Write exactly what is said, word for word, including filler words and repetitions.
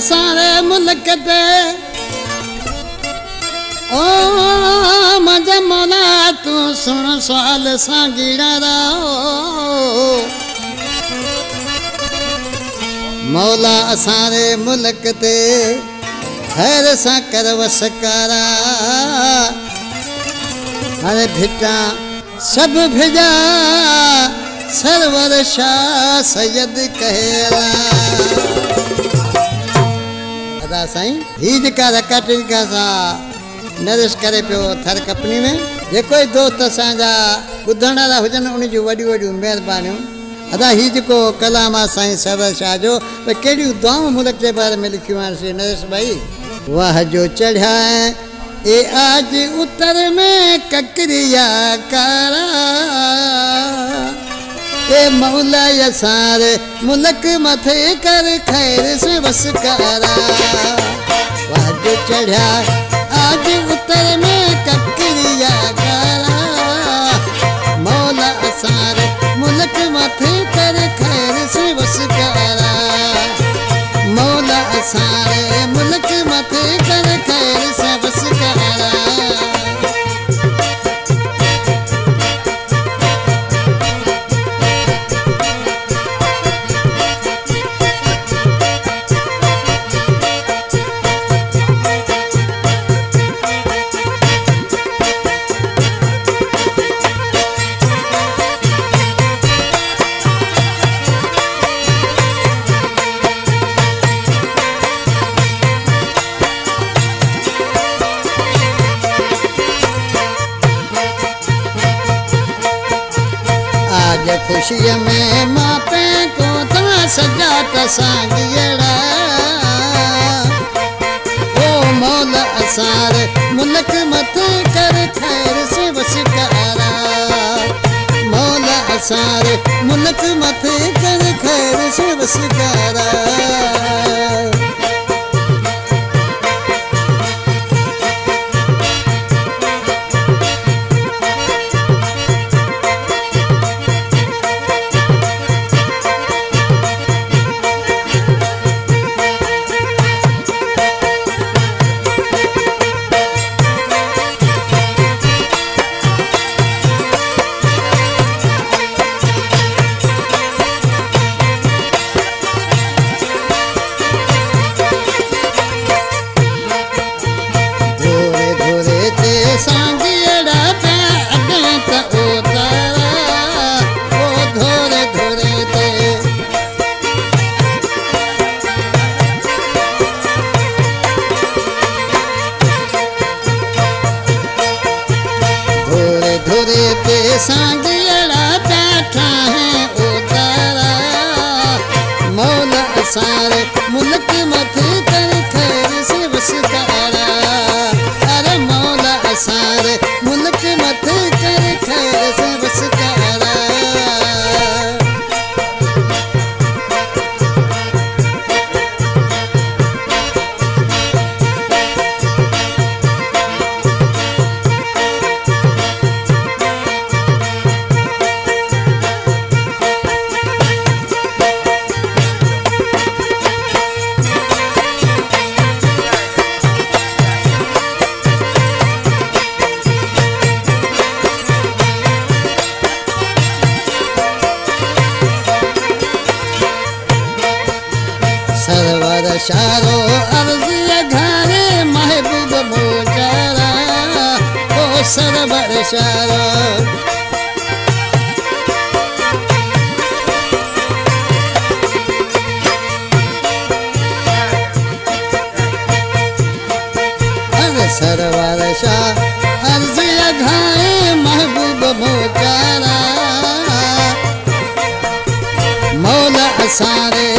असारे मुल्क ते ओ मजा मौला तू सुन सवाल सांगीड़ा मौला असारे मुल्क ते खैर सा कर वसकारा अरे भिटा सब भेजा सरवर शाह सैयद कहला अदा साईं हीज का रकाटी का सा नरिश करे पियो थर कंपनी में जेको दोस्त असांजा ॿुधण वारा हुजनि उन जूं वॾियूं वॾियूं महिरबानियूं अदा ही जेको कलाम आहे साईं सरवर शाह जो त कहिड़ियूं दुआऊं मुल्क जे बारे में लिखियूं आहिनि श्री नरेश भाई। वाह जो चढ़िया ए आज उत्तर में ककरिया कारा ए मौला सारे मुल्क मथे कर खैर से बस कारा वाह जो चढ़िया आज उत्तर में ककरिया कारा मौला सारे मुल्क मथे कर खैर से बस कारा मौला सारे मुल्क मथे कर खैर से बस कारा। खुशी में मापे को ता सजात सांगियड़ा ओ मौला असारे मुल्क मथे कर खैर से वसकारा मौला असारे मुल्क मथे कर खैर से वसकारा। सांगियड़ा बैठा है उतारा मौला सारे मुल्क मथे कर खैर से वसकारा अरे मौला सारे मुल्क मथे कर खैर से वसकारा। सरवर शारो अर्ज़ घारे महबूब मोजारा ओ सरवर शारो अरे सरवर शाह अर्ज़ घारे महबूब मोजारा मौला सारे